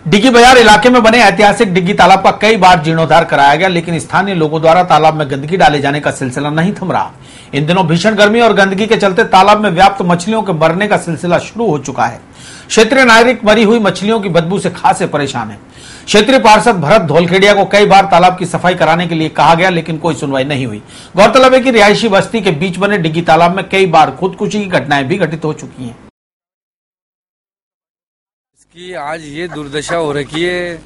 डिग्गी बाजार इलाके में बने ऐतिहासिक डिग्गी तालाब का कई बार जीर्णोद्धार कराया गया, लेकिन स्थानीय लोगों द्वारा तालाब में गंदगी डाले जाने का सिलसिला नहीं थम रहा। इन दिनों भीषण गर्मी और गंदगी के चलते तालाब में व्याप्त मछलियों के मरने का सिलसिला शुरू हो चुका है। क्षेत्रीय नागरिक मरी हुई मछलियों की बदबू से खासे परेशान है। क्षेत्रीय पार्षद भरत धोलखेड़िया को कई बार तालाब की सफाई कराने के लिए कहा गया, लेकिन कोई सुनवाई नहीं हुई। गौरतलब है कि रिहायशी बस्ती के बीच बने डिग्गी तालाब में कई बार खुदकुशी की घटनाएं भी घटित हो चुकी हैं। कि आज ये दुर्दशा हो रखी है।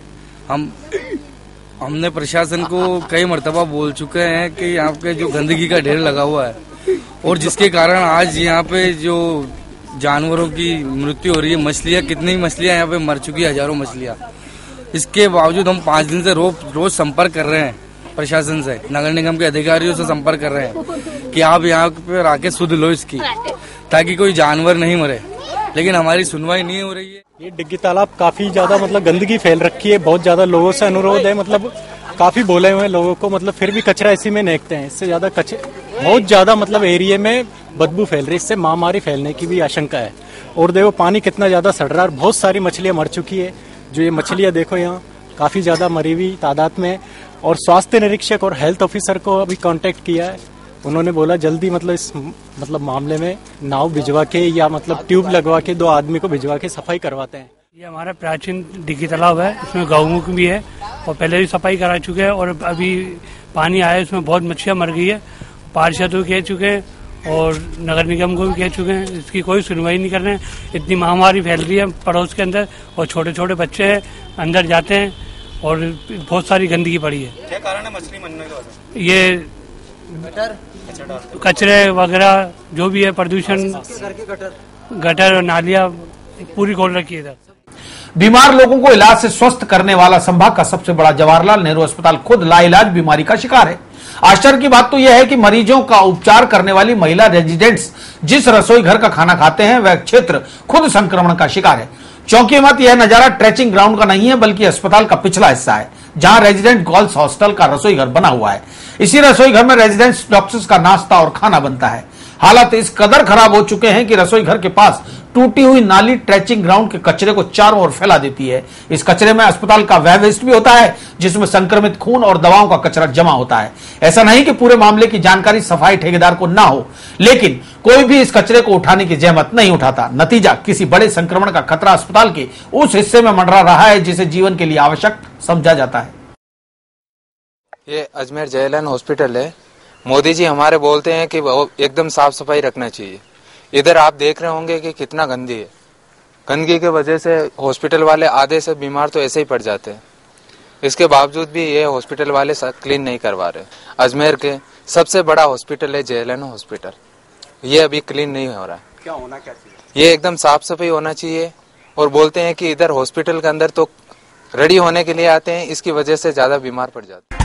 हमने प्रशासन को कई मर्तबा बोल चुके हैं कि यहाँ पे जो गंदगी का ढेर लगा हुआ है और जिसके कारण आज यहाँ पे जो जानवरों की मृत्यु हो रही है, मछलियाँ, कितनी मछलियाँ यहाँ पे मर चुकी है, हजारों मछलियाँ। इसके बावजूद हम 5 दिन से रोज संपर्क कर रहे हैं प्रशासन से, नगर निगम के अधिकारियों से संपर्क कर रहे हैं कि आप यहाँ पे आके सुध लो इसकी, ताकि कोई जानवर नहीं मरे, लेकिन हमारी सुनवाई नहीं हो रही है। ये डिग्गी तालाब काफी ज्यादा गंदगी फैल रखी है। बहुत ज्यादा लोगों से अनुरोध है, काफी बोले हुए लोगों को, फिर भी कचरा इसी में फेंकते हैं। इससे ज्यादा बहुत ज्यादा एरिया में बदबू फैल रही है। इससे महामारी फैलने की भी आशंका है। और देखो पानी कितना ज्यादा सड़ रहा है, बहुत सारी मछलियां मर चुकी है। जो ये मछलियां देखो यहाँ काफी ज्यादा मरी हुई तादाद में। और स्वास्थ्य निरीक्षक और हेल्थ ऑफिसर को अभी कांटेक्ट किया है। उन्होंने बोला जल्दी इस मामले में नाव भिजवा के या ट्यूब लगवा के 2 आदमी को भिजवा के सफाई करवाते हैं। ये हमारा प्राचीन डिग्गी तालाब है, इसमें गौमुख भी है और पहले भी सफाई करा चुके हैं। और अभी पानी आया, इसमें बहुत मछलियां मर गई है। पार्षद को कह चुके हैं और नगर निगम को भी कह चुके हैं, इसकी कोई सुनवाई नहीं कर रहे हैं। इतनी महामारी फैल रही है पड़ोस के अंदर और छोटे छोटे बच्चे हैं अंदर जाते हैं और बहुत सारी गंदगी पड़ी है। क्या कारण है मछली मरने का? ये कचरे वगैरह जो भी है, प्रदूषण, गटर और नालियां पूरी खोल रखी है इधर। बीमार लोगों को इलाज से स्वस्थ करने वाला संभाग का सबसे बड़ा जवाहरलाल नेहरू अस्पताल खुद लाइलाज बीमारी का शिकार है। आश्चर्य की बात तो यह है कि मरीजों का उपचार करने वाली महिला रेजिडेंट्स जिस रसोई घर का खाना खाते हैं वह क्षेत्र खुद संक्रमण का शिकार है। चौंकी मत यह नजारा ट्रेचिंग ग्राउंड का नहीं है, बल्कि अस्पताल का पिछला हिस्सा है, जहां रेजिडेंट गर्ल्स हॉस्टल का रसोई घर बना हुआ है। इसी रसोई घर में रेजिडेंट्स डॉक्टर्स का नाश्ता और खाना बनता है। हालात इस कदर खराब हो चुके हैं कि रसोई घर के पास टूटी हुई नाली ट्रेचिंग ग्राउंड के कचरे को चारों ओर फैला देती है। इस कचरे में अस्पताल का वह वेस्ट भी होता है जिसमें संक्रमित खून और दवाओं का कचरा जमा होता है। ऐसा नहीं कि पूरे मामले की जानकारी सफाई ठेकेदार को ना हो, लेकिन कोई भी इस कचरे को उठाने की जहमत नहीं उठाता। नतीजा किसी बड़े संक्रमण का खतरा अस्पताल के उस हिस्से में मंडरा रहा है जिसे जीवन के लिए आवश्यक समझा जाता है। ये अजमेर जयलान हॉस्पिटल है। मोदी जी हमारे बोलते हैं कि एकदम साफ सफाई रखना चाहिए। इधर आप देख रहे होंगे कि कितना गंदी है। गंदगी की वजह से हॉस्पिटल वाले आधे से बीमार तो ऐसे ही पड़ जाते हैं। इसके बावजूद भी ये हॉस्पिटल वाले क्लीन नहीं करवा रहे। अजमेर के सबसे बड़ा हॉस्पिटल है जयलान हॉस्पिटल, ये अभी क्लीन नहीं हो रहा है। क्या होना क्या चाहिए? ये एकदम साफ सफाई होना चाहिए। और बोलते हैं कि इधर हॉस्पिटल के अंदर तो रेडी होने के लिए आते हैं, इसकी वजह से ज्यादा बीमार पड़ जाते हैं।